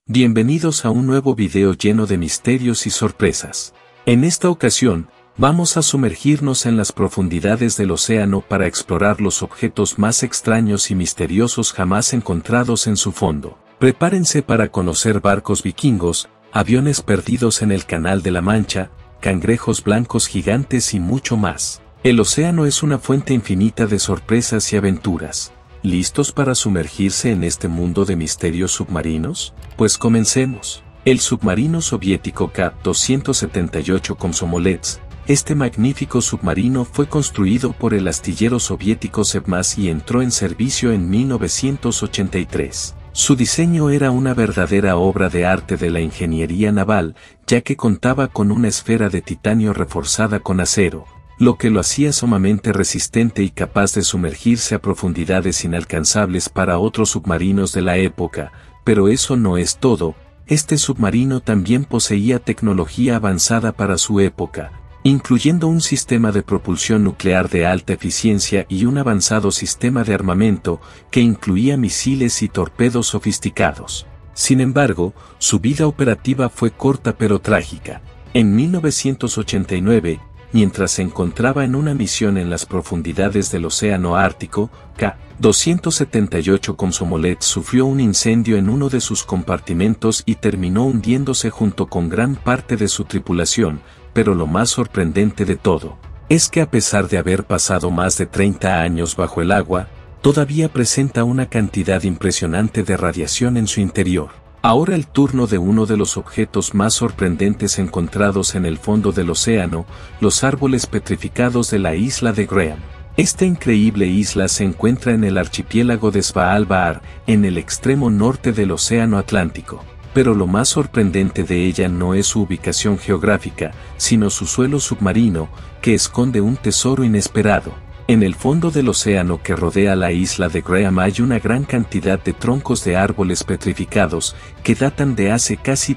Bienvenidos a un nuevo video lleno de misterios y sorpresas. En esta ocasión, vamos a sumergirnos en las profundidades del océano para explorar los objetos más extraños y misteriosos jamás encontrados en su fondo. Prepárense para conocer barcos vikingos, aviones perdidos en el Canal de la Mancha, cangrejos blancos gigantes y mucho más. El océano es una fuente infinita de sorpresas y aventuras. ¿Listos para sumergirse en este mundo de misterios submarinos? Pues comencemos. El submarino soviético K-278 Komsomolets. Este magnífico submarino fue construido por el astillero soviético Sevmaz y entró en servicio en 1983. Su diseño era una verdadera obra de arte de la ingeniería naval, ya que contaba con una esfera de titanio reforzada con acero, lo que lo hacía sumamente resistente y capaz de sumergirse a profundidades inalcanzables para otros submarinos de la época. Pero eso no es todo, este submarino también poseía tecnología avanzada para su época, incluyendo un sistema de propulsión nuclear de alta eficiencia y un avanzado sistema de armamento que incluía misiles y torpedos sofisticados. Sin embargo, su vida operativa fue corta pero trágica. En 1989, mientras se encontraba en una misión en las profundidades del Océano Ártico, K-278 Komsomolets sufrió un incendio en uno de sus compartimentos y terminó hundiéndose junto con gran parte de su tripulación, pero lo más sorprendente de todo, es que a pesar de haber pasado más de 30 años bajo el agua, todavía presenta una cantidad impresionante de radiación en su interior. Ahora el turno de uno de los objetos más sorprendentes encontrados en el fondo del océano, los árboles petrificados de la isla de Graham. Esta increíble isla se encuentra en el archipiélago de Svalbard, en el extremo norte del océano Atlántico. Pero lo más sorprendente de ella no es su ubicación geográfica, sino su suelo submarino, que esconde un tesoro inesperado. En el fondo del océano que rodea la isla de Graham hay una gran cantidad de troncos de árboles petrificados que datan de hace casi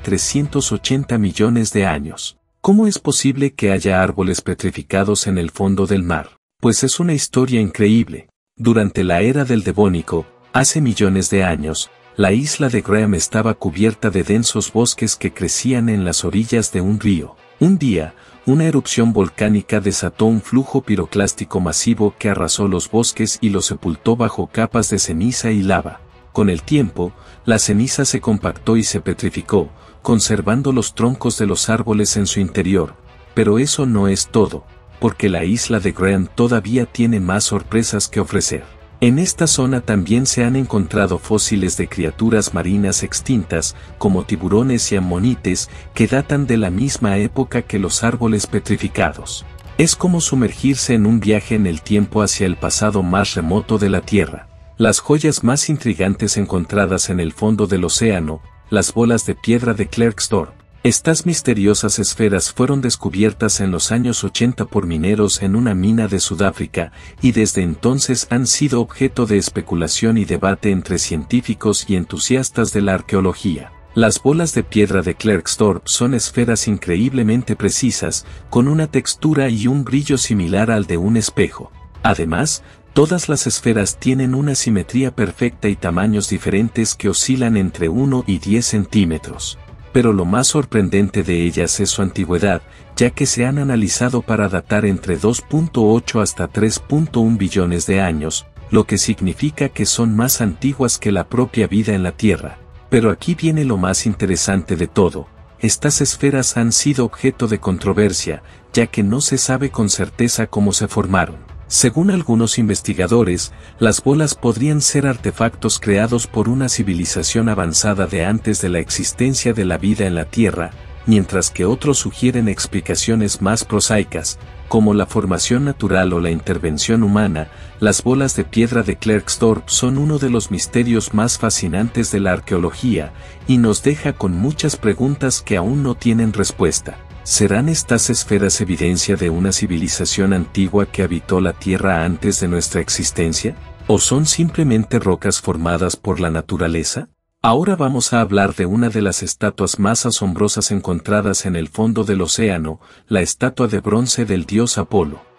380 millones de años. ¿Cómo es posible que haya árboles petrificados en el fondo del mar? Pues es una historia increíble. Durante la era del Devónico, hace millones de años, la isla de Graham estaba cubierta de densos bosques que crecían en las orillas de un río. Un día, una erupción volcánica desató un flujo piroclástico masivo que arrasó los bosques y los sepultó bajo capas de ceniza y lava. Con el tiempo, la ceniza se compactó y se petrificó, conservando los troncos de los árboles en su interior. Pero eso no es todo, porque la isla de Graham todavía tiene más sorpresas que ofrecer. En esta zona también se han encontrado fósiles de criaturas marinas extintas, como tiburones y amonites, que datan de la misma época que los árboles petrificados. Es como sumergirse en un viaje en el tiempo hacia el pasado más remoto de la Tierra. Las joyas más intrigantes encontradas en el fondo del océano, las bolas de piedra de Klerksdorp. Estas misteriosas esferas fueron descubiertas en los años 80 por mineros en una mina de Sudáfrica, y desde entonces han sido objeto de especulación y debate entre científicos y entusiastas de la arqueología. Las bolas de piedra de Klerksdorp son esferas increíblemente precisas, con una textura y un brillo similar al de un espejo. Además, todas las esferas tienen una simetría perfecta y tamaños diferentes que oscilan entre 1 y 10 centímetros. Pero lo más sorprendente de ellas es su antigüedad, ya que se han analizado para datar entre 2.8 hasta 3.1 billones de años, lo que significa que son más antiguas que la propia vida en la Tierra. Pero aquí viene lo más interesante de todo. Estas esferas han sido objeto de controversia, ya que no se sabe con certeza cómo se formaron. Según algunos investigadores, las bolas podrían ser artefactos creados por una civilización avanzada de antes de la existencia de la vida en la Tierra, mientras que otros sugieren explicaciones más prosaicas, como la formación natural o la intervención humana. Las bolas de piedra de Klerksdorp son uno de los misterios más fascinantes de la arqueología, y nos deja con muchas preguntas que aún no tienen respuesta. ¿Serán estas esferas evidencia de una civilización antigua que habitó la Tierra antes de nuestra existencia? ¿O son simplemente rocas formadas por la naturaleza? Ahora vamos a hablar de una de las estatuas más asombrosas encontradas en el fondo del océano, la estatua de bronce del dios Apolo.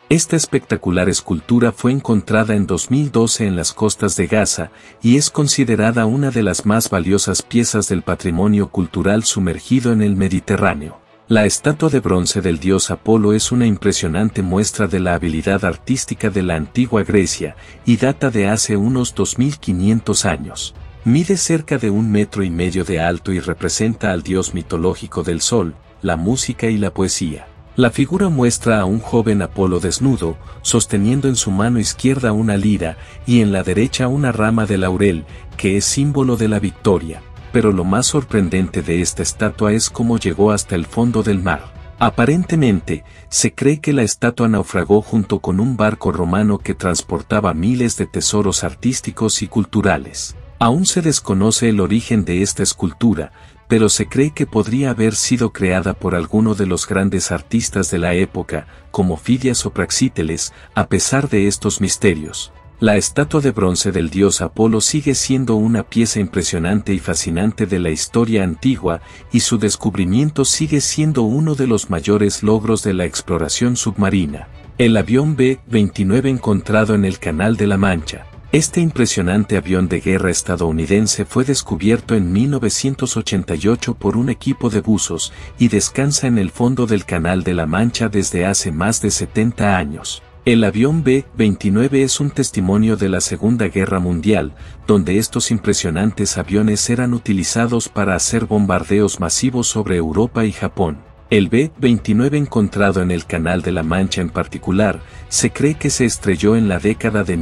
Esta espectacular escultura fue encontrada en 2012 en las costas de Gaza y es considerada una de las más valiosas piezas del patrimonio cultural sumergido en el Mediterráneo. La estatua de bronce del dios Apolo es una impresionante muestra de la habilidad artística de la antigua Grecia y data de hace unos 2500 años. Mide cerca de 1,5 metros de alto y representa al dios mitológico del sol, la música y la poesía. La figura muestra a un joven Apolo desnudo, sosteniendo en su mano izquierda una lira y en la derecha una rama de laurel, que es símbolo de la victoria. Pero lo más sorprendente de esta estatua es cómo llegó hasta el fondo del mar. Aparentemente, se cree que la estatua naufragó junto con un barco romano que transportaba miles de tesoros artísticos y culturales. Aún se desconoce el origen de esta escultura, pero se cree que podría haber sido creada por alguno de los grandes artistas de la época, como Fidias o Praxíteles. A pesar de estos misterios, la estatua de bronce del dios Apolo sigue siendo una pieza impresionante y fascinante de la historia antigua, y su descubrimiento sigue siendo uno de los mayores logros de la exploración submarina. El avión B-29 encontrado en el Canal de la Mancha. Este impresionante avión de guerra estadounidense fue descubierto en 1988 por un equipo de buzos y descansa en el fondo del Canal de la Mancha desde hace más de 70 años. El avión B-29 es un testimonio de la Segunda Guerra Mundial, donde estos impresionantes aviones eran utilizados para hacer bombardeos masivos sobre Europa y Japón. El B-29 encontrado en el Canal de la Mancha en particular, se cree que se estrelló en la década de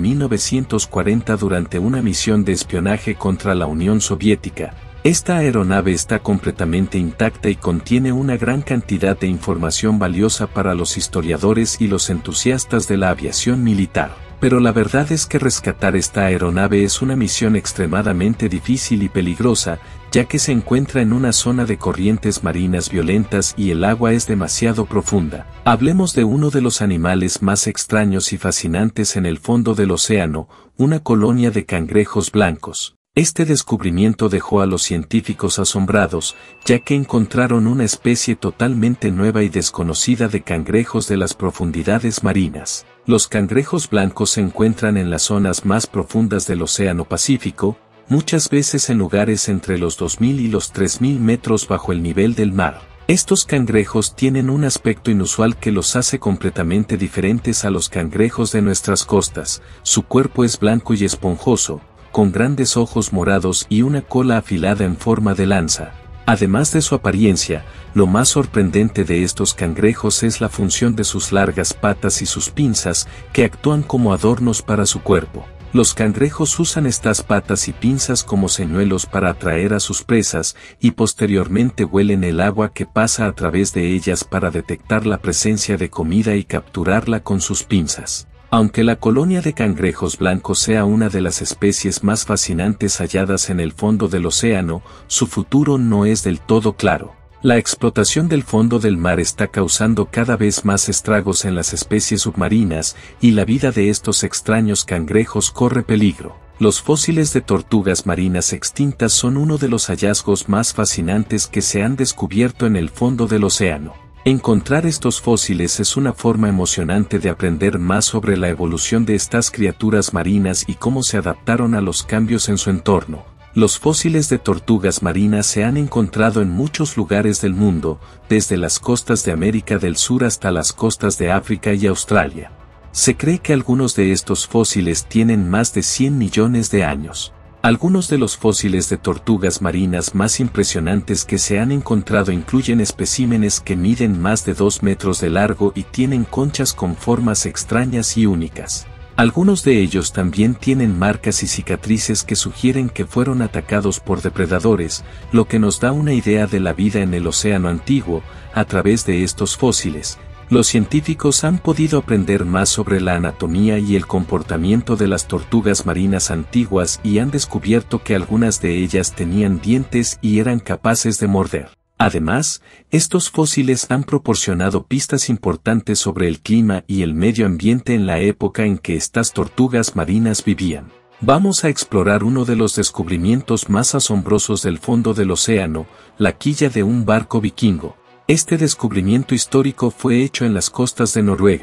1940 durante una misión de espionaje contra la Unión Soviética. Esta aeronave está completamente intacta y contiene una gran cantidad de información valiosa para los historiadores y los entusiastas de la aviación militar. Pero la verdad es que rescatar esta aeronave es una misión extremadamente difícil y peligrosa, ya que se encuentra en una zona de corrientes marinas violentas y el agua es demasiado profunda. Hablemos de uno de los animales más extraños y fascinantes en el fondo del océano, una colonia de cangrejos blancos. Este descubrimiento dejó a los científicos asombrados, ya que encontraron una especie totalmente nueva y desconocida de cangrejos de las profundidades marinas. Los cangrejos blancos se encuentran en las zonas más profundas del Océano Pacífico, muchas veces en lugares entre los 2.000 y los 3.000 metros bajo el nivel del mar. Estos cangrejos tienen un aspecto inusual que los hace completamente diferentes a los cangrejos de nuestras costas. Su cuerpo es blanco y esponjoso, con grandes ojos morados y una cola afilada en forma de lanza. Además de su apariencia, lo más sorprendente de estos cangrejos es la función de sus largas patas y sus pinzas, que actúan como adornos para su cuerpo. Los cangrejos usan estas patas y pinzas como señuelos para atraer a sus presas, y posteriormente huelen el agua que pasa a través de ellas para detectar la presencia de comida y capturarla con sus pinzas. Aunque la colonia de cangrejos blancos sea una de las especies más fascinantes halladas en el fondo del océano, su futuro no es del todo claro. La explotación del fondo del mar está causando cada vez más estragos en las especies submarinas, y la vida de estos extraños cangrejos corre peligro. Los fósiles de tortugas marinas extintas son uno de los hallazgos más fascinantes que se han descubierto en el fondo del océano. Encontrar estos fósiles es una forma emocionante de aprender más sobre la evolución de estas criaturas marinas y cómo se adaptaron a los cambios en su entorno. Los fósiles de tortugas marinas se han encontrado en muchos lugares del mundo, desde las costas de América del Sur hasta las costas de África y Australia. Se cree que algunos de estos fósiles tienen más de 100 millones de años. Algunos de los fósiles de tortugas marinas más impresionantes que se han encontrado incluyen especímenes que miden más de 2 metros de largo y tienen conchas con formas extrañas y únicas. Algunos de ellos también tienen marcas y cicatrices que sugieren que fueron atacados por depredadores, lo que nos da una idea de la vida en el océano antiguo. A través de estos fósiles, los científicos han podido aprender más sobre la anatomía y el comportamiento de las tortugas marinas antiguas y han descubierto que algunas de ellas tenían dientes y eran capaces de morder. Además, estos fósiles han proporcionado pistas importantes sobre el clima y el medio ambiente en la época en que estas tortugas marinas vivían. Vamos a explorar uno de los descubrimientos más asombrosos del fondo del océano, la quilla de un barco vikingo. Este descubrimiento histórico fue hecho en las costas de Noruega,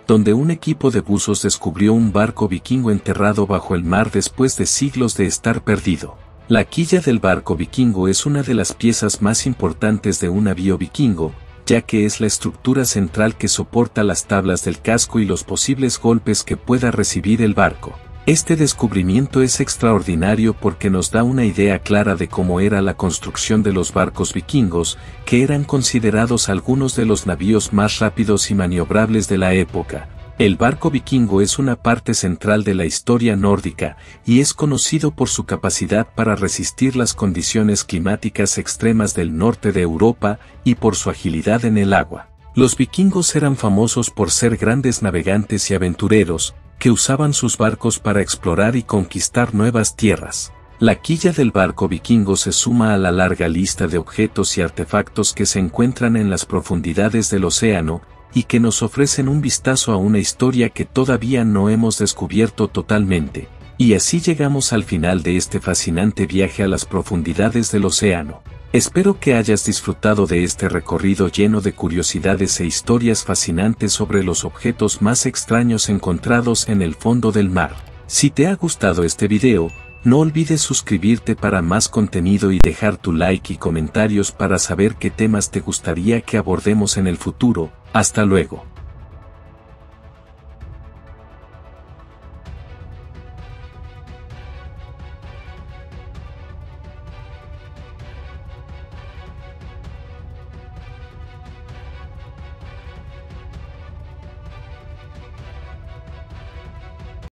donde un equipo de buzos descubrió un barco vikingo enterrado bajo el mar después de siglos de estar perdido. La quilla del barco vikingo es una de las piezas más importantes de un navío vikingo, ya que es la estructura central que soporta las tablas del casco y los posibles golpes que pueda recibir el barco. Este descubrimiento es extraordinario porque nos da una idea clara de cómo era la construcción de los barcos vikingos, que eran considerados algunos de los navíos más rápidos y maniobrables de la época. El barco vikingo es una parte central de la historia nórdica, y es conocido por su capacidad para resistir las condiciones climáticas extremas del norte de Europa, y por su agilidad en el agua. Los vikingos eran famosos por ser grandes navegantes y aventureros, que usaban sus barcos para explorar y conquistar nuevas tierras. La quilla del barco vikingo se suma a la larga lista de objetos y artefactos que se encuentran en las profundidades del océano, y que nos ofrecen un vistazo a una historia que todavía no hemos descubierto totalmente. Y así llegamos al final de este fascinante viaje a las profundidades del océano. Espero que hayas disfrutado de este recorrido lleno de curiosidades e historias fascinantes sobre los objetos más extraños encontrados en el fondo del mar. Si te ha gustado este video, no olvides suscribirte para más contenido y dejar tu like y comentarios para saber qué temas te gustaría que abordemos en el futuro. Hasta luego.